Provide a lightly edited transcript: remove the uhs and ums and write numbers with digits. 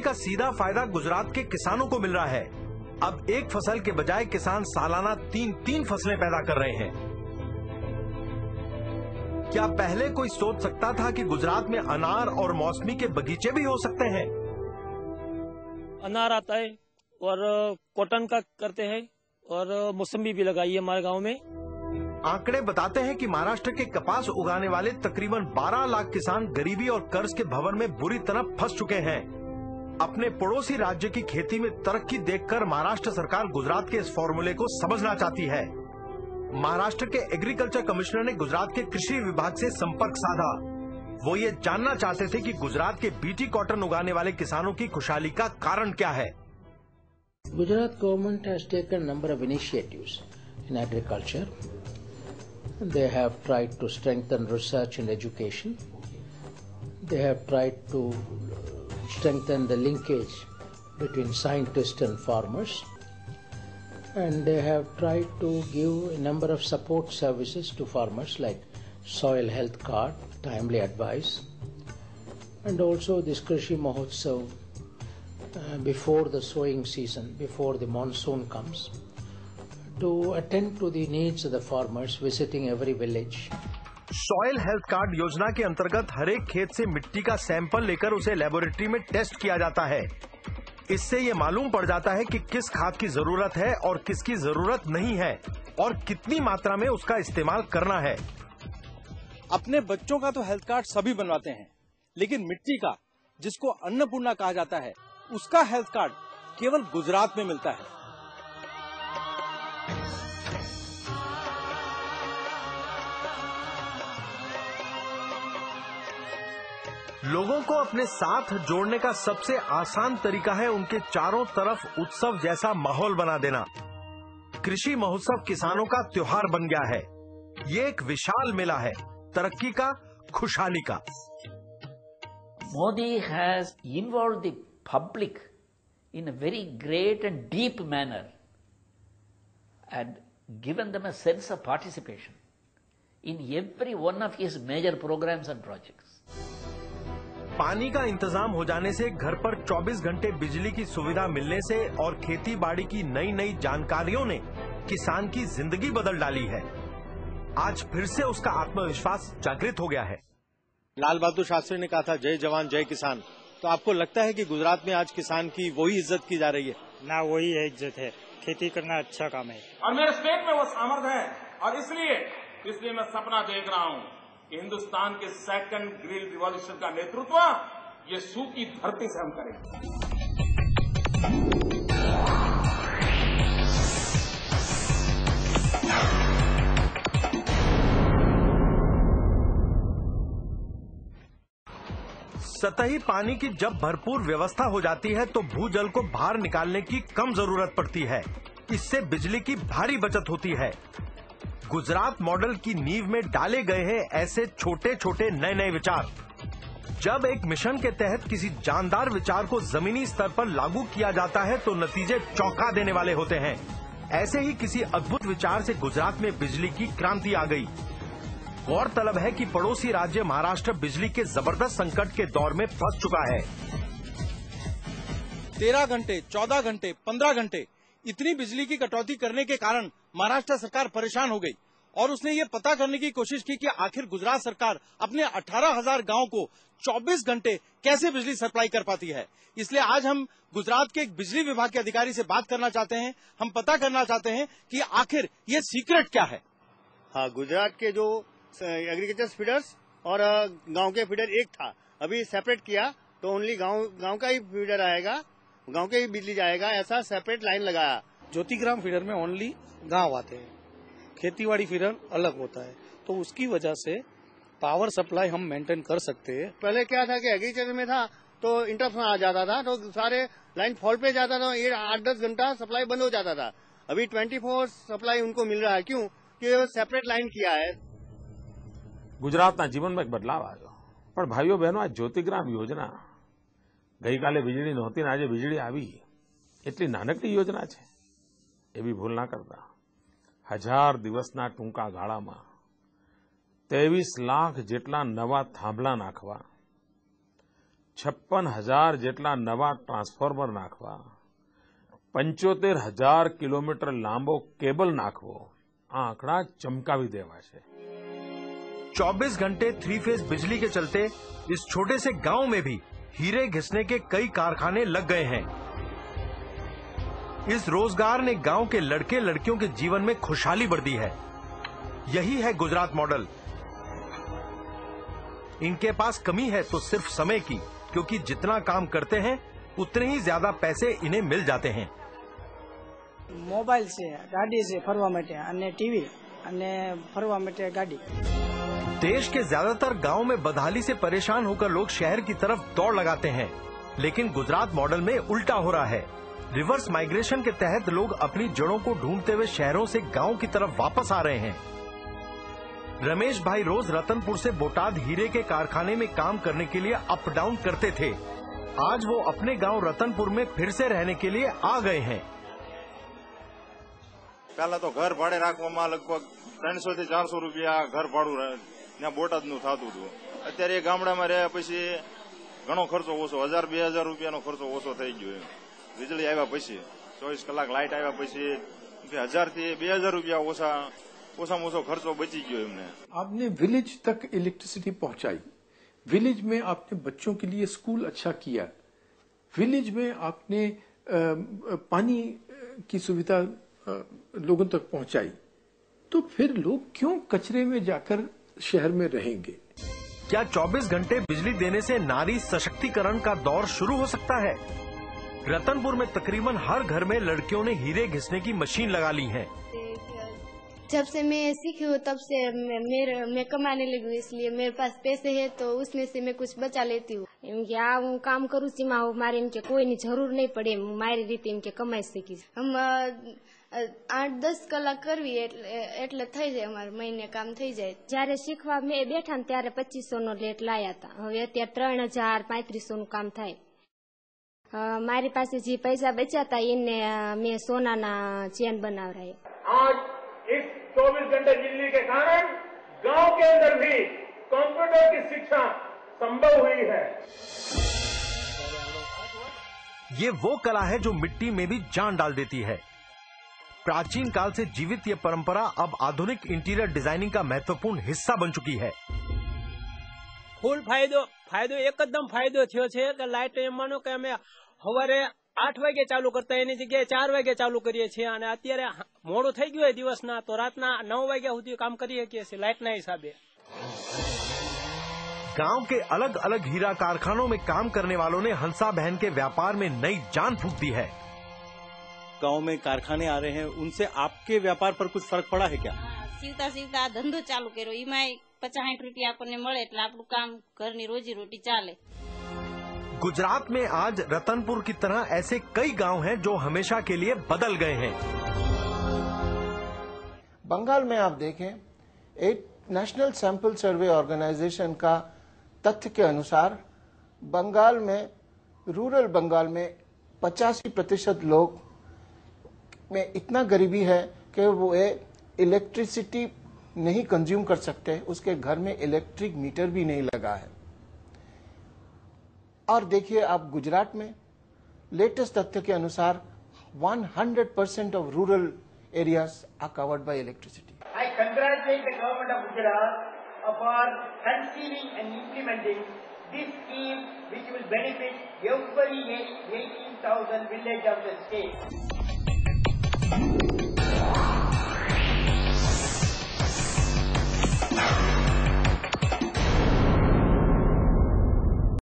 का सीधा फायदा गुजरात के किसानों को मिल रहा है। अब एक फसल के बजाय किसान सालाना 3 फसलें पैदा कर रहे हैं। क्या पहले कोई सोच सकता था कि गुजरात में अनार और मौसमी के बगीचे भी हो सकते हैं? अनार आता है और कॉटन का करते हैं और मौसमी भी लगाई है हमारे गांव में। आंकड़े बताते हैं कि महाराष्ट्र के कपास उगाने वाले तकरीबन 12 लाख किसान गरीबी और कर्ज के भंवर में बुरी तरह फंस चुके हैं। अपने पड़ोसी राज्य की खेती में तरक्की देखकर महाराष्ट्र सरकार गुजरात के इस फॉर्मूले को समझना चाहती है। महाराष्ट्र के एग्रीकल्चर कमिश्नर ने गुजरात के कृषि विभाग से संपर्क साधा। वो ये जानना चाहते थे कि गुजरात के बीटी कॉटन उगाने वाले किसानों की खुशहाली का कारण क्या है। Gujarat government has taken a number of initiatives in agriculture. They have tried to strengthen research and education. They have tried to strengthen the linkage between scientists and farmers. And they have tried to give a number of support services to farmers like soil health card, timely advice, and also this Krishi Mahotsav before the sowing season, before the monsoon comes, to attend to the needs of the farmers, visiting every village. Soil health card योजना के अंतर्गत हर एक खेत से मिट्टी का sample लेकर उसे लेबोरेटरी में टेस्ट किया जाता है। इससे ये मालूम पड़ जाता है कि किस खाद की जरूरत है और किसकी जरूरत नहीं है और कितनी मात्रा में उसका इस्तेमाल करना है। अपने बच्चों का तो हेल्थ कार्ड सभी बनवाते हैं, लेकिन मिट्टी का, जिसको अन्नपूर्णा कहा जाता है, उसका हेल्थ कार्ड केवल गुजरात में मिलता है। लोगों को अपने साथ जोड़ने का सबसे आसान तरीका है उनके चारों तरफ उत्सव जैसा माहौल बना देना। कृषि महोत्सव किसानों का त्योहार बन गया है। ये एक विशाल मेला है, तरक्की का, खुशहाली का। Modi has involved the public in a very great and deep manner and given them a sense of participation in every one of his major programs and projects. पानी का इंतजाम हो जाने से, घर पर 24 घंटे बिजली की सुविधा मिलने से और खेती बाड़ी की नई नई जानकारियों ने किसान की जिंदगी बदल डाली है। आज फिर से उसका आत्मविश्वास जागृत हो गया है। लाल बहादुर शास्त्री ने कहा था, जय जवान जय किसान। तो आपको लगता है कि गुजरात में आज किसान की वही इज्जत की जा रही है? ना, वही है इज्जत है। खेती करना अच्छा काम है और मेरे स्टेट में वो सामर्थ्य है और इसलिए मैं सपना देख रहा हूँ कि हिंदुस्तान के सेकंड ग्रीन रिवॉल्यूशन का नेतृत्व ये सूखी धरती से हम करेंगे। सतही पानी की जब भरपूर व्यवस्था हो जाती है तो भूजल को बाहर निकालने की कम जरूरत पड़ती है। इससे बिजली की भारी बचत होती है। गुजरात मॉडल की नींव में डाले गए हैं ऐसे छोटे छोटे नए नए विचार। जब एक मिशन के तहत किसी जानदार विचार को जमीनी स्तर पर लागू किया जाता है तो नतीजे चौंका देने वाले होते हैं। ऐसे ही किसी अद्भुत विचार से गुजरात में बिजली की क्रांति आ गई। गौरतलब है कि पड़ोसी राज्य महाराष्ट्र बिजली के जबरदस्त संकट के दौर में फंस चुका है। 13 घंटे, 14 घंटे, 15 घंटे इतनी बिजली की कटौती करने के कारण महाराष्ट्र सरकार परेशान हो गई और उसने ये पता करने की कोशिश की कि आखिर गुजरात सरकार अपने 18,000 गांव को 24 घंटे कैसे बिजली सप्लाई कर पाती है। इसलिए आज हम गुजरात के एक बिजली विभाग के अधिकारी से बात करना चाहते हैं। हम पता करना चाहते हैं कि आखिर ये सीक्रेट क्या है। हाँ, गुजरात के जो एग्रीकल्चर फीडर्स और गांव के फीडर एक था, अभी सेपरेट किया तो ओनली गांव का ही फीडर आएगा, गांव के ही बिजली जाएगा, ऐसा सेपरेट लाइन लगाया। ज्योतिग्राम फीडर में ओनली गांव आते हैं, खेतीबाड़ी फीडर अलग होता है, तो उसकी वजह से पावर सप्लाई हम मेंटेन कर सकते हैं। पहले क्या था कि एग्रीकल्चर में था तो इंटरप्शन आ जाता था तो सारे लाइन फॉल्ट पे जाता था, ये 8-10 घंटा सप्लाई बंद हो जाता था। अभी 24 सप्लाई उनको मिल रहा है। क्यों? कि सेपरेट लाइन किया है। ગુજરાતના જીવનમાં એક બદલાવ આવ્યો, પણ ભાઈઓ બહેનો આ જ્યોતિગ્રામ યોજના ગઈકાલે વીજળી નહોતી ને આજે વીજળી આવી, એટલી નાનકડી યોજના છે એવી ભૂલ ના કરતા। 1000 દિવસના ટૂંકા ગાળામાં 23 લાખ જેટલા નવા થાંભલા નાખવા, 56,000 જેટલા નવા ટ્રાન્સફોર્મર નાખવા, 75,000 કિલોમીટર લાંબો કેબલ નાખવો, આ આંકડા ચમકાવી દેવા છે। 24 घंटे 3 फेज बिजली के चलते इस छोटे से गांव में भी हीरे घिसने के कई कारखाने लग गए हैं। इस रोजगार ने गांव के लड़के लड़कियों के जीवन में खुशहाली बढ़ दी है। यही है गुजरात मॉडल। इनके पास कमी है तो सिर्फ समय की, क्योंकि जितना काम करते हैं उतने ही ज्यादा पैसे इन्हें मिल जाते हैं। मोबाइल से गाड़ी से फरवा माटे अने टीवी अने फरवा माटे गाड़ी। देश के ज्यादातर गांव में बदहाली से परेशान होकर लोग शहर की तरफ दौड़ लगाते हैं, लेकिन गुजरात मॉडल में उल्टा हो रहा है। रिवर्स माइग्रेशन के तहत लोग अपनी जड़ों को ढूंढते हुए शहरों से गांव की तरफ वापस आ रहे हैं। रमेश भाई रोज रतनपुर से बोटाद हीरे के कारखाने में काम करने के लिए अप डाउन करते थे। आज वो अपने गांव रतनपुर में फिर से रहने के लिए आ गए हैं। पहला तो घर भाड़े राखवामां लगभग 300 થી 400 રૂપિયા ઘર ભાડું ત્યાં બોટાદનું થતું હતું। અત્યારે ગામડામાં રહ્યા પછી ઘણો ખર્ચો ઓછો, 1000-2000 રૂપિયાનો ખર્ચો ઓછો થઈ ગયો। વીજળી આવ્યા પછી 24 કલાક લાઇટ આવ્યા પછી 1000 થી 2000 રૂપિયા ઓછામાં ઓછો ખર્ચો બચી ગયો એમને। आपने विलेज तक इलेक्ट्रिसिटी पहुंचाई, विलेज में आपने बच्चों के लिए स्कूल अच्छा किया, विलेज में आपने पानी की सुविधा लोगों तक पहुंचाई, तो फिर लोग क्यों कचरे में जाकर शहर में रहेंगे? क्या 24 घंटे बिजली देने से नारी सशक्तिकरण का दौर शुरू हो सकता है? रतनपुर में तकरीबन हर घर में लड़कियों ने हीरे घिसने की मशीन लगा ली है। जब से मैं सीखी हूँ तब से मैं कमाने लगी हूँ, इसलिए मेरे पास पैसे है तो उसमें से मैं कुछ बचा लेती हूँ। इनके હું કામ કરું છું માં મારે इनके કોઈની જરૂર નહીં પડે, મારી રીતે इनके કમાઈ શકીશ। हम 8-10 કલાક કરવી એટલે થઈ જાય, અમારે મહિને કામ થઈ જાય। જયારે શીખવા મેં બેઠા ને ત્યારે 2500 નો લેટ લાયા હતા, હવે અત્યારે 3000-3500 નું કામ થાય। મારી પાસે જે પૈસા બચ્યા હતા એને મેં સોનાના ચેન બનાવરાય। आज इस 24 घंटे बिजली के कारण गांव के अंदर भी कंप्यूटर की शिक्षा संभव हुई है। ये वो कला है जो मिट्टी में भी जान डाल देती है। प्राचीन काल से जीवित ये परंपरा अब आधुनिक इंटीरियर डिजाइनिंग का महत्वपूर्ण हिस्सा बन चुकी है। फूल फायदो एकदम फायदो थयो छे के लाइट एम मानो के अमे सवारे 8 वागे चालू करता एनी जग्याए 4 वागे चालू करीए छीए અને અત્યારે મોડું થઈ ગયું દિવસના તો રાતના 9 વાગ્યા સુધી કામ કરી શકીએ છીએ લાઇટના हिसाबे। गांव के अलग अलग हीरा कारखानों में काम करने वालों ने हंसा बहन के व्यापार में नई जान फूंक दी है। गांव में कारखाने आ रहे हैं, उनसे आपके व्यापार पर कुछ फर्क पड़ा है क्या? सीवता सीवता धंधो चालू कर्यो, एमां 50-60 રૂપિયા આપણને મળે એટલે આપણું કામ ઘરની रोजी रोटी चाले। गुजरात में आज रतनपुर की तरह ऐसे कई गांव हैं जो हमेशा के लिए बदल गए हैं। बंगाल में आप देखें, एक नेशनल सैंपल सर्वे ऑर्गेनाइजेशन का तथ्य के अनुसार बंगाल में, रूरल बंगाल में 85% लोग में इतना गरीबी है कि वो इलेक्ट्रिसिटी नहीं कंज्यूम कर सकते, उसके घर में इलेक्ट्रिक मीटर भी नहीं लगा है। और देखिए आप गुजरात में लेटेस्ट तथ्य के अनुसार 100% of rural areas are covered by electricity. I congratulate the government of Gujarat for conceiving and implementing this scheme which will benefit every 18,000 villages of the state.